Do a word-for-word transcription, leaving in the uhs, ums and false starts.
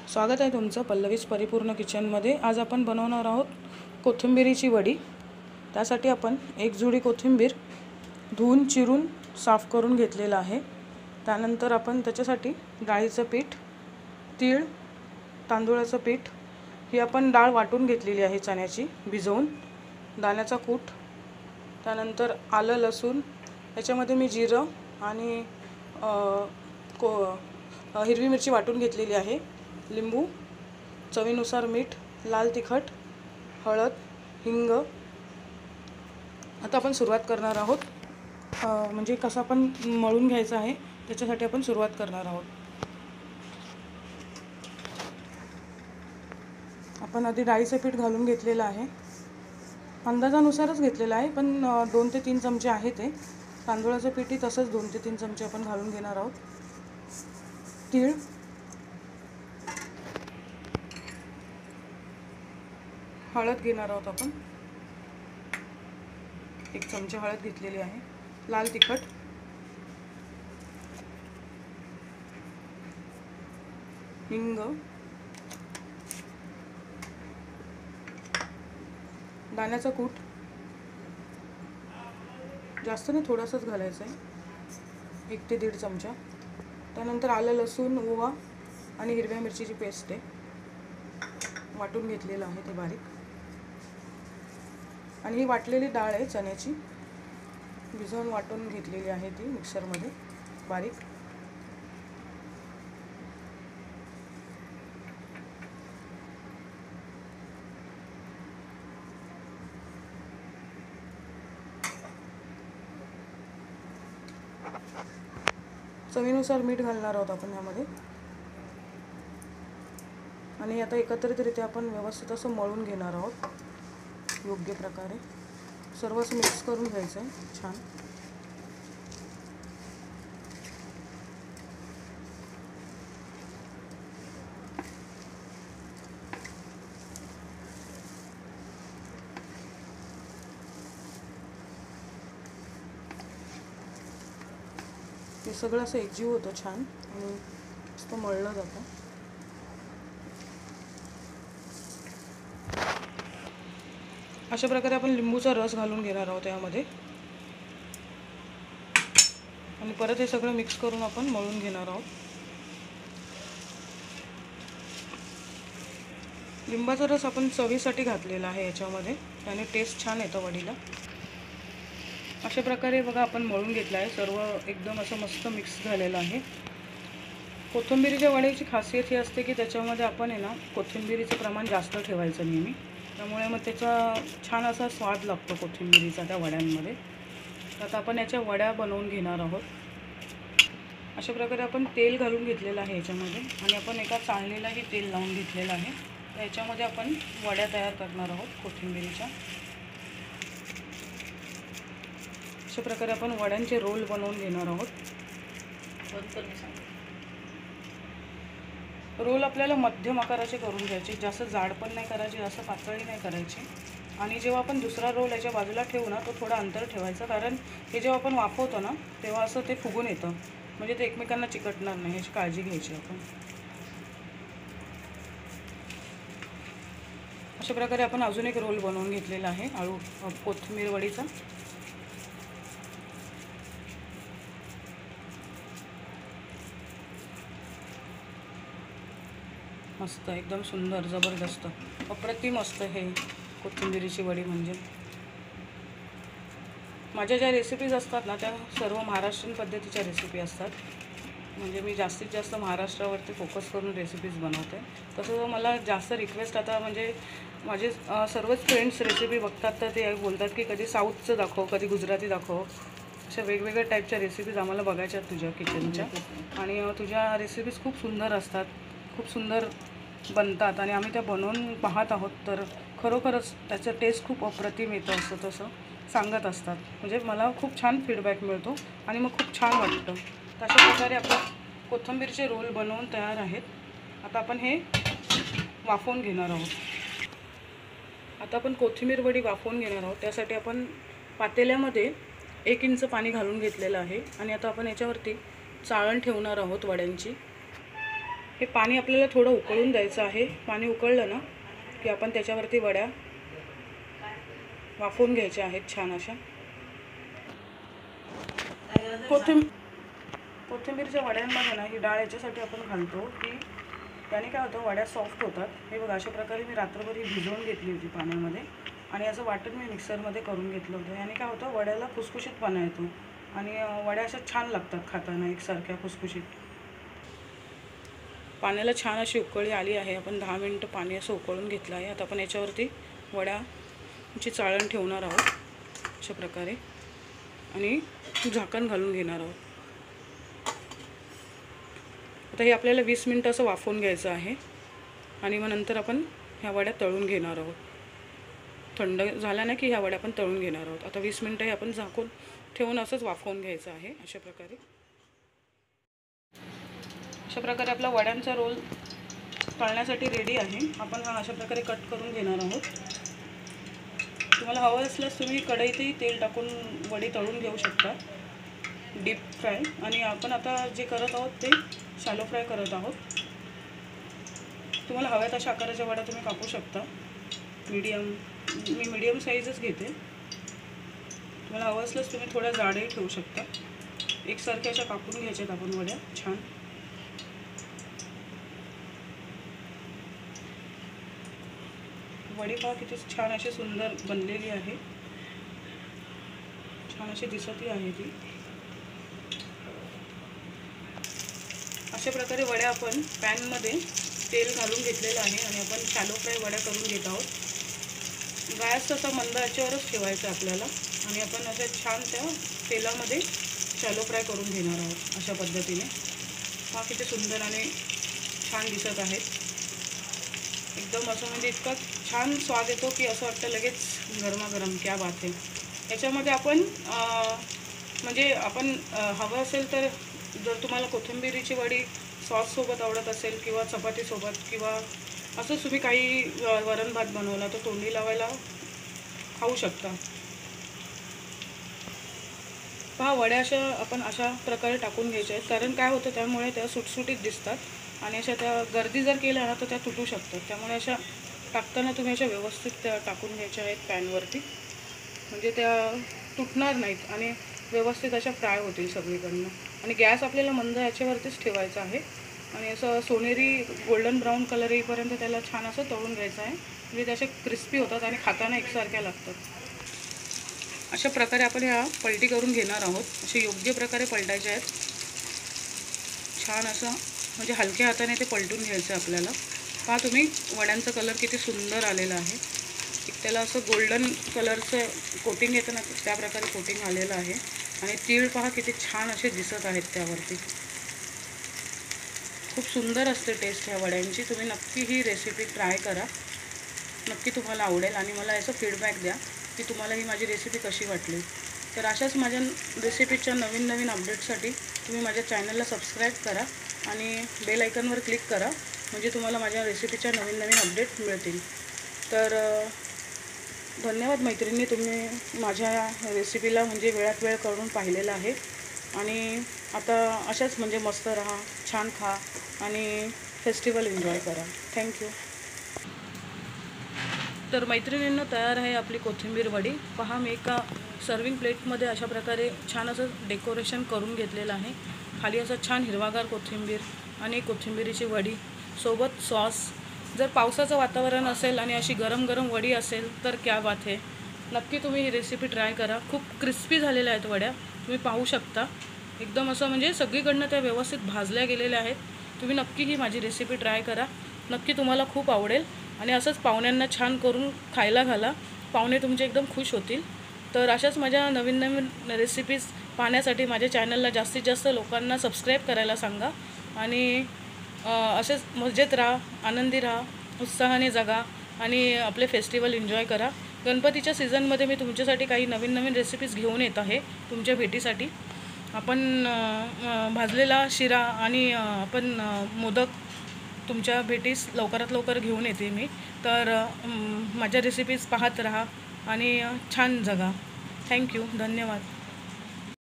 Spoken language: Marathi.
स्वागत आहे तुमचं पल्लवीज परिपूर्ण किचनमध्ये। आज आपण बनवणार आहोत कोथिंबीरीची वडी। त्यासाठी आपण एक जुडी कोथिंबीर धुवून चिरून साफ करून घेतलेला आहे। त्यानंतर आपण त्याच्यासाठी डाळीचं पीठ, तीळ, तांदूळाचं पीठ ही आपण डाळ वाटून घेतलेली आहे चण्याची भिजवून, दाण्याचा कूट, त्यानंतर आलं लसूण, याच्यामध्ये मी जिरं आणि को हिरवी मिरची वाटून घेतलेली आहे, लिंबू, चवीनुसार मीठ, लाल तिखट, हळद, हिंग। आता आपण सुरुवात करणार आहोत, म्हणजे कसं आपण मळून घ्यायचं आहे त्याच्यासाठी आपण सुरुवात करणार आहोत। आपण आधी डाळीचं पीठ घालून घेतलेलं आहे, अंदाजानुसारच घेतलेलं आहे, पण दोन ते तीन चमचे आहे ते। तांदूळाचं पीठही तसंच दोन ते तीन चमचे आपण घालून घेणार आहोत। तीळ, हळद घेणार आहोत आपण, एक चमचे हळद घेतलेली आहे, लाल तिखट, हिंग, दाण्याचा कूट, जास्त नाही थोडासाच घालायचा आहे, एक ते दीड चमचा। त्यानंतर आलं लसूण, ओवा आणि हिरव्या मिरचीची पेस्ट आहे, वाटून घेतलेलं आहे ते बारीक। आणि ही वाटलेली डाळ आहे चण्याची, भिजवून वाटून घेतलेली आहे ती मिक्सरमध्ये बारीक। चवीनुसार मीठ घालणार आहोत आपण यामध्ये। आणि आता एकत्रितरित्या आपण व्यवस्थित असं मळून घेणार आहोत, योग्य प्रकारे सर्व असं मिक्स करून घ्यायचं आहे छान। हे सगळं असं एकजीव होतं छान आणि मस्त मळलं जातं। अशा प्रकारे आपण लिंबूचा रस घालून घेणार आहोत यामध्ये आणि परत हे सगळं मिक्स करून आपण मळून घेणार आहोत। लिंबाचा रस आपण चवीसाठी घातलेला आहे याच्यामध्ये, त्याने टेस्ट छान येतं वडीला। अशा प्रकारे बघा आपण मळून घेतलं आहे, सर्व एकदम असं मस्त मिक्स झालेलं आहे। कोथिंबीरीच्या वड्याची खासियत ही असते की त्याच्यामध्ये आपण आहे ना कोथिंबीरीचं प्रमाण जास्त ठेवायचं नेहमी, त्यामुळे मग त्याचा छान असा स्वाद लागतो कोथिंबीरीचा त्या वड्यांमध्ये। आता आपण याच्या वड्या बनवून घेणार आहोत। अशा प्रकारे आपण तेल घालून घेतलेलं आहे याच्यामध्ये आणि आपण एका चाळणीलाही तेल लावून घेतलेलं आहे। तर याच्यामध्ये आपण वड्या तयार करणार आहोत कोथिंबीरीच्या। अशा प्रकारे आपण वड्यांचे रोल बनवून घेणार आहोत। रोल आपल्याला मध्यम आकाराचे करून घ्यायचे, जास्त जाड पण नाही करायची, जास्त पातळी नाही करायची। आणि जेव्हा आपण दुसरा रोल याच्या बाजूला ठेवू ना तो थोडा अंतर ठेवायचं, कारण हे जेव्हा आपण वाफवतो ना तेव्हा असं ते फुगून येतं, म्हणजे ते एकमेकांना चिकटणार नाही याची काळजी घ्यायची आपण। अशा प्रकारे आपण अजून एक रोल बनवून घेतलेला आहे आळू कोथिंबीर वडीचा। मस्त एकदम सुंदर जबरदस्त अप्रतिम असतं हे कोथिंबीरीची वडी। म्हणजे माझ्या ज्या रेसिपीज असतात ना त्या सर्व महाराष्ट्रीयन पद्धतीच्या रेसिपी असतात, म्हणजे मी जास्तीत जास्त महाराष्ट्रावरती फोकस करून रेसिपीज बनवते। तसं मला जास्त रिक्वेस्ट आता म्हणजे माझे सर्वच फ्रेंड्स रेसिपी बघतात तर ते बोलतात की कधी साऊथचं दाखव, कधी गुजराती दाखव, अशा वेगवेगळ्या टाईपच्या रेसिपीज आम्हाला बघायच्या तुझ्या किचनच्या। आणि तुझ्या रेसिपीज खूप सुंदर असतात, खूप सुंदर बनतात आणि आम्ही त्या बनवून पाहत आहोत, तर खरोखरच त्याचं टेस्ट खूप अप्रतिम येतं असं तसं सांगत असतात। म्हणजे मला खूप छान फीडबॅक मिळतो आणि मग खूप छान वाटतं। तशा प्रकारे आपण कोथिंबीरचे रोल बनवून तयार आहेत। आता आपण हे वाफवून घेणार आहोत। आता आपण कोथिंबीर वडी वाफवून घेणार आहोत। त्यासाठी आपण पातेल्यामध्ये एक इंच पाणी घालून घेतलेलं आहे आणि आता आपण याच्यावरती चाळण ठेवणार आहोत वड्यांची। हे पाणी आपल्याला थोडं उकळून द्यायचं आहे. पाणी उकळलं ना की आपण त्याच्यावरती वड्या वाफवून घ्यायच्या आहेत छान अशा. कोथिंबीर कोथिंबीरच्या वड्यांमध्ये ना ही डाळ याच्यासाठी आपण घालतो की त्याने काय होतं, वड्या सॉफ्ट होतात. हे बघा, अशा प्रकारे मी रात्रभर ही भिजवून घेतली होती पाण्यामध्ये आणि याचं वाटण मी मिक्सरमध्ये करून घेतलं होतं. याने काय होतं, वड्याला खुसखुशीतपणा येतो आणि वड्या अशा छान लागतात खाताना, एकसारख्या खुसखुशीत. पाण्याला छान अशी उकळी आली आहे. आपण दहा मिनटं पाणी असं उकळून घेतलं आहे. आता आपण याच्यावरती वड्याची चाळण ठेवणार आहोत अशा प्रकारे आणि झाकण घालून घेणार आहोत. आता हे आपल्याला वीस मिनटं असं वाफवून घ्यायचं आहे आणि मग नंतर आपण ह्या वड्या तळून घेणार आहोत. थंड झाल्या ना की ह्या वड्या आपण तळून घेणार आहोत. आता वीस मिनटं हे आपण झाकून ठेवून असंच वाफवून घ्यायचं आहे अशा प्रकारे. अशा प्रकारे आपला वड्यांचा रोल तळण्यासाठी रेडी आहे. आपण हा अशा प्रकारे कट करून घेणार आहोत. तुम्हाला हवं असल्यास तुम्ही कढईतही तेल टाकून वडी तळून घेऊ शकता, डीप फ्राय. आणि आपण आता जे करत आहोत ते शॅलो फ्राय करत आहोत. तुम्हाला हव्या तशा आकाराच्या वड्या तुम्ही कापू शकता. मीडियम मी मीडियम साईजच घेते. तुम्हाला हवं असल्यास तुम्ही थोड्या जाडही ठेवू शकता. एकसारख्या अशा कापून घ्यायच्यात आपण वड्या छान. वडी पहा किती छान अशी सुंदर बनलेली आहे, छान अशी दिसतही आहे ती. अशा प्रकारे वड्या आपण पॅनमध्ये तेल घालून घेतलेलं आहे आणि आपण शॅलो फ्राय वड्या करून घेत आहोत. गॅस तसा मंद याच्यावरच ठेवायचं आपल्याला आणि आपण अशा छान त्या तेलामध्ये शॅलो फ्राय करून घेणार आहोत अशा पद्धतीने. हा किती सुंदर आणि छान दिसत आहेत. एकदम असं म्हणजे इतका छान स्वाद येतो की असं वाटतं लगेच गरमागरम, क्या बात आहे. याच्यामध्ये आपण म्हणजे आपण हवं असेल तर जर तुम्हाला कोथिंबीरीची वडी सॉससोबत आवडत असेल किंवा चपातीसोबत किंवा असंच तुम्ही काही वरण भात बनवला तर तोंडी लावायला खाऊ शकता. पहा, वड्या अशा आपण अशा प्रकारे टाकून घ्यायच्या आहेत, कारण काय होतं त्यामुळे त्या सुटसुटीत दिसतात आणि अशा त्या गर्दी जर केल्या ना तर त्या तुटू शकतात. त्यामुळे अशा टाकताना तुम्ही अशा व्यवस्थित त्या टाकून घ्यायच्या आहेत पॅनवरती, म्हणजे त्या तुटणार नाहीत आणि व्यवस्थित अशा फ्राय होतील सगळीकडनं. आणि गॅस आपल्याला मंद याच्यावरतीच ठेवायचा आहे आणि असं सोनेरी गोल्डन ब्राऊन कलर येईपर्यंत त्याला छान असं तळून घ्यायचं आहे, म्हणजे त्या अशा क्रिस्पी होतात आणि खाताना एकसारख्या लागतात. अशा प्रकारे आपण ह्या पलटी करून घेणार आहोत. असे योग्य प्रकारे पलटायचे आहेत छान असं, म्हणजे हलक्या हाताने ते पलटून घ्यायचं आहे आपल्याला. पहा तुम्ही, वड्यांचा कलर किती सुंदर आलेला आहे. एक त्याला असं गोल्डन कलरचं कोटिंग येतं ना त्या प्रकारे कोटिंग आलेलं आहे. आणि तीळ पहा किती छान असे दिसत आहेत त्यावरती. खूप सुंदर असते टेस्ट ह्या वड्यांची. तुम्ही नक्की ही रेसिपी ट्राय करा, नक्की तुम्हाला आवडेल आणि मला याचा फीडबॅक द्या की तुम्हाला ही माझी रेसिपी कशी वाटली. तर अशाच माझ्या रेसिपीच्या नवीन नवीन अपडेटसाठी तुम्ही माझ्या चॅनलला सबस्क्राईब करा आणि बेल आयकॉनवर क्लिक करा, म्हणजे तुम्हाला माझ्या रेसिपीच्या नवीन नवीन अपडेट मिळतील. तर धन्यवाद मैत्रिणी, तुम्ही माझ्या रेसिपीला म्हणजे वेळात वेळ करून पाहिलेला आहे. आणि आता अशाच म्हणजे मस्त राहा, छान खा आणि फेस्टिवल एन्जॉय करा. थँक्यू. तर मैत्रिणींना तयार आहे आपली कोथिंबीर वडी. पहा, मी एका सर्विंग प्लेटमध्ये अशा प्रकारे छान असं डेकोरेशन करून घेतलेलं आहे. खाली असं छान हिरवागार कोथिंबीर आणि कोथिंबीरीची वडी सोबत सॉस. जर पावसाचं वातावरण असेल आणि अशी गरम गरम वडी असेल तर क्या बात आहे. नक्की तुम्ही ही रेसिपी ट्राय करा. खूप क्रिस्पी झालेल्या आहेत वड्या, तुम्ही पाहू शकता. एकदम असं म्हणजे सगळीकडनं त्या व्यवस्थित भाजल्या गेलेल्या आहेत. तुम्ही नक्की ही माझी रेसिपी ट्राय करा, नक्की तुम्हाला खूप आवडेल. आणि असंच पाहुण्यांना छान करून खायला घाला, पाहुणे तुमचे एकदम खुश होतील. तर अशाच माझ्या नवीन नवीन रेसिपीज पाहण्यासाठी माझ्या चॅनलला जास्तीत जास्त लोकांना सबस्क्राईब करायला सांगा. आणि असेच मजेत राहा, आनंदी राहा, उत्साहाने जगा आणि आपले फेस्टिवल एन्जॉय करा. गणपतीच्या सीझनमध्ये मी तुमच्यासाठी काही नवीन नवीन रेसिपीज घेऊन येत आहे तुमच्या भेटीसाठी. आपण भाजलेला शिरा आणि आपण मोदक तुमच्या भेटीस लवकरात लवकर घेऊन येते मी. तर माझ्या रेसिपीज पाहत राहा आणि छान जगा. थँक्यू, धन्यवाद.